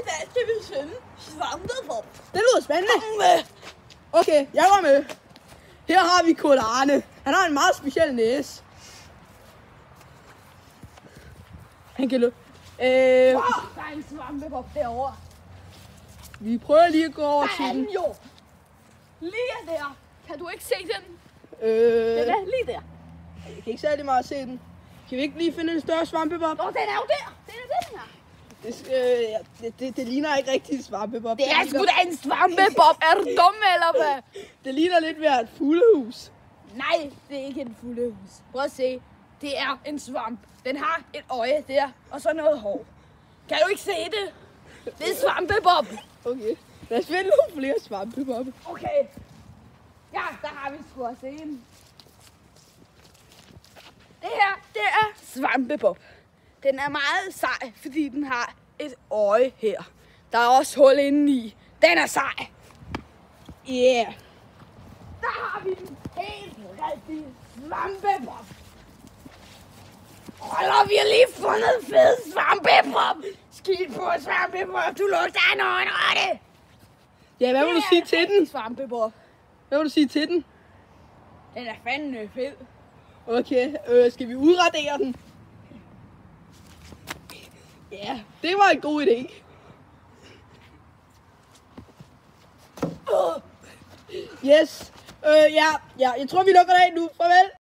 I dag skal vi finde Svampebob. Det lyder spændende. Kom med. Okay, jeg var med. Her har vi Kurt Arne. Han har en meget speciel næse. Han kan løbe. Wow, der er en Svampebob derovre. Vi prøver lige at gå over Der til er den. den jo. Lige der. Kan du ikke se den? Den Jeg er lige der. kan ikke særlig meget se den. Kan vi ikke lige finde en større svampebob? Nå, den er jo der. Den er den her. Det ligner ikke rigtig en svampebob. Det er sgu da en Svampebob. Er du dum eller hvad? Det ligner lidt mere et fuglehus. Nej, det er ikke en fuglehus. Prøv at se. Det er en svamp. Den har et øje der, og så noget hår. Kan du ikke se det? Det er Svampebob. Okay, lad os finde nogle flere svampebobber. Okay. Ja, der har vi sgu også en. Det her, det er Svampebob. Den er meget sej, fordi den har et øje her. Der er også hul indeni. Den er sej. Yeah. Der har vi den helt rigtige Svampebob. Hold, vi har lige fundet en fed Svampebob. Skidt på Svampebob, du lugter af en øjenrotte. Ja, hvad vil du sige til den? Svampebob. Hvad vil du sige til den? Den er fandme fed. Okay, skal vi udradere den? Ja, det var en god idé. Yes. Ja, jeg tror vi lukker det af nu. Farvel.